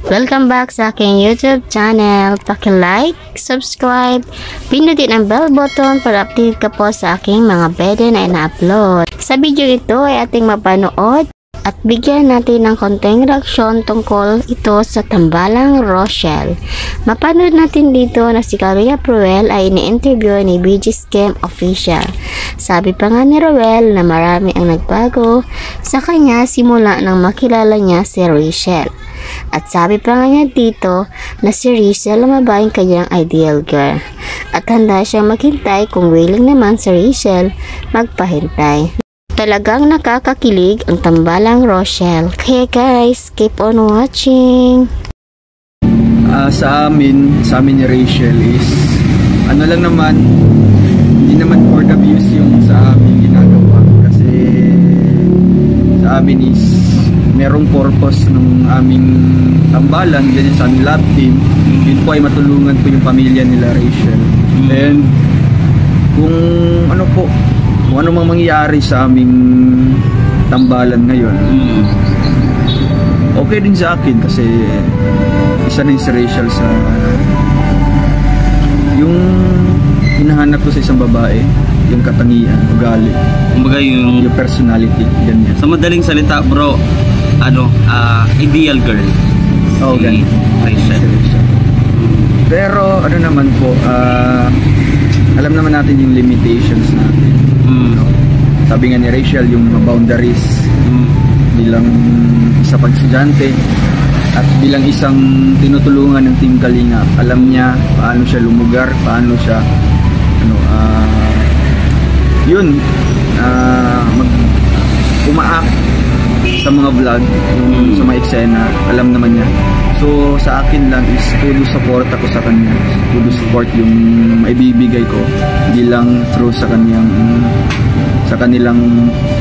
Welcome back sa aking YouTube channel. Paki-like, subscribe, pindutin ang bell button para update ka po sa aking mga video na ina-upload. Sa video ito ay ating mapanood at bigyan natin ng konting reaksyon tungkol ito sa Tambalang Rochelle. Mapanood natin dito na si Caria Ruel ay ini-interview ni BG Scam Official. Sabi pa nga ni Ruel na marami ang nagbago sa kanya simula nang makilala niya si Rachel. At sabi pa nga niya dito na si Rachel ang mabaing kanyang ideal girl. At handa siyang maghintay kung willing naman si Rachel magpahintay. Talagang nakakakilig ang Tambalang Rochelle. Kaya guys, keep on watching. Sa amin ni Rachel is ano lang naman, hindi naman for the views yung sa amin ginagawa. Kasi sa amin is merong purpose ng aming tambalan, ganyan sa aming lab team. Yun po ay matulungan po yung pamilya nila Rachel. And kung ano mang mangyayari sa aming tambalan ngayon, okay din sa akin kasi isa din si Rachel sa yung hinahanap ko sa isang babae, yung katangian, ugali, kumbaga yung personality, ganyan. Sa madaling salita bro, ideal girl. Oh, si Rachel. Pero ano naman po, alam naman natin yung limitations natin. Sabi nga ni Rachel, yung mga boundaries bilang isa pang estudyante at bilang isang tinutulungan ng Team Kalinga. Alam niya paano siya lumugar, paano siya umaak sa mga vlog, sa mga eksena. Alam naman niya. So sa akin lang is full support ako sa kanya. Full support yung maibibigay ko, hindi lang through sa kanilang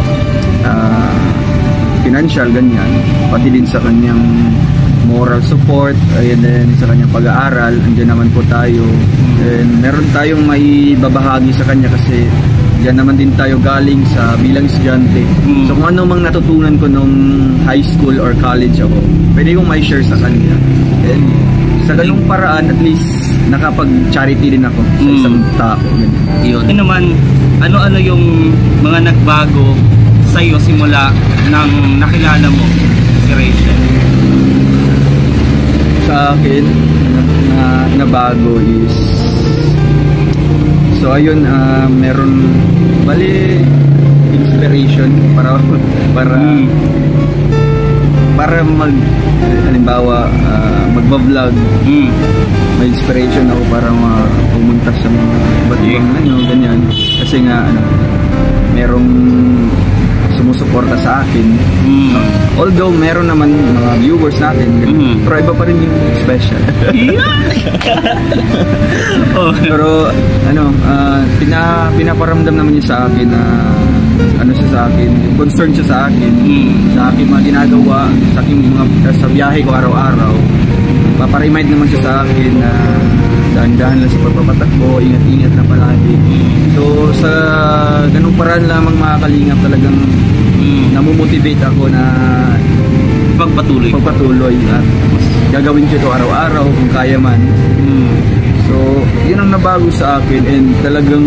financial, ganyan, pati din sa kanyang moral support, and then sa kanyang pag-aaral. Andiyan naman po tayo, and meron tayong may babahagi sa kanya kasi diyan naman din tayo galing sa bilang estudyante. So kung ano mang natutunan ko nung high school or college ako, pwede kong may share sa kanya. And sa ganung paraan, at least nakapag-charity din ako sa isang tao. Yun naman, ano-ano yung mga nagbago sa'yo simula nang nakilala mo si Rachel? Sa akin, na bago is so ayun, meron bali inspiration para halimbawa magba-vlog. May inspiration ako para pumunta sa mga iba't ibang ganyan. Kasi nga merong sumusuporta sa akin. Although meron naman mga viewers natin, pero iba pa rin yung special. Pero pinaparamdam naman niya sa akin na concern siya sa akin, sa aking mga ginagawa, sa aking sa biyahe ko araw-araw. Paparemind naman siya sa akin na dahan-dahan lang sa pagpapatakbo, ingat-ingat na palagi. So sa ganung paraan lamang mga kalingap, talagang namomotivate ako na pagpatuloy at gagawin ko ito araw-araw kung kaya man. So yun ang nabago sa akin, and talagang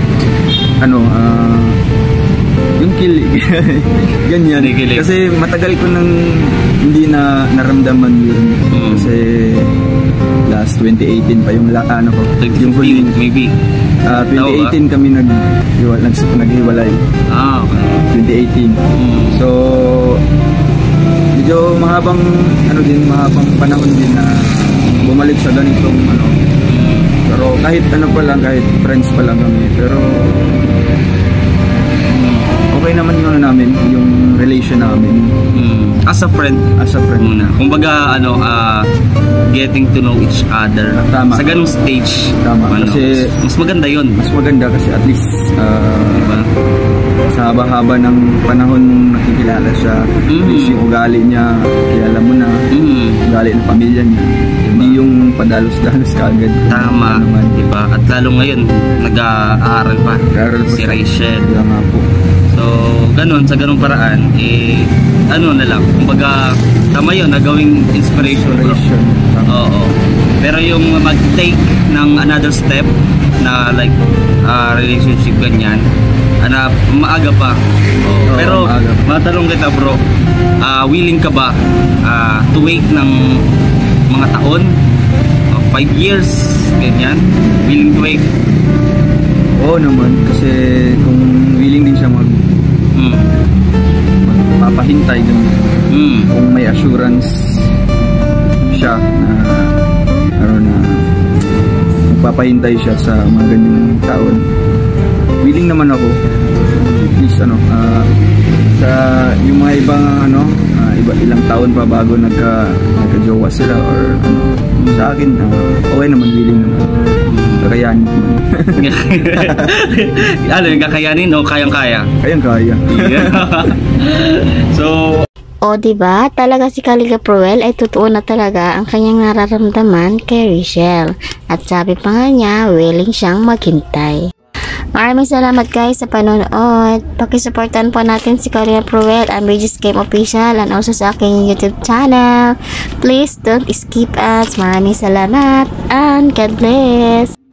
yung kilig ganyan. Kasi matagal ko nang hindi na naramdaman yun. Kasi last 2018 pa yung yung huling, maybe 2018 kami naghiwalay. Okay. 2018. So medyo mahabang panahon din na bumalik sa ganitong pero kahit kahit friends pa lang kami, pero okay naman yung relation namin. As a friend muna. Kumbaga getting to know each other. Tama. Sa ganung stage. Tama. Kasi mas maganda yun. Mas maganda kasi at least diba? Sa haba-haba ng panahon nakikilala siya. At least yung ugali niya, kilala mo na. Ugali ng pamilya niya. Hindi yung padalos-dalos kaagad. Tama. Diba? At lalo ngayon, nag-aaral pa si Rachel. Kaya nga po. So, ganun, sa ganung paraan, ano na lang, kumbaga, tama yun, nagawing inspiration, bro. Oo. Pero yung mag-take ng another step na like relationship ganyan, maaga pa. Pero maaga. Matanong kita, bro, willing ka ba to wait ng mga taon, 5 years, ganyan, willing to wait? Oo naman, kasi kung willing din siya magpapahintay din. Kung may assurance siya na magpapahintay siya sa mga ganyang taon, willing naman ako. At least sa yung mga ibang ilang taon pa bago nagka-jowa sila or sa akin, okay naman, willing naman. Kakayanin naman. Yung kakayanin o kayang-kaya? Kayang-kaya. Yeah. So, O diba, talaga si Kaligap Roel ay totoo na talaga ang kanyang nararamdaman kay Rachel. At sabi pa nga niya, willing siyang maghintay. Maraming salamat guys sa panonood. Pakisuportan po natin si Kaligap Roel and Regis Game Official and also sa aking YouTube channel. Please don't skip ads. Maraming salamat and God bless.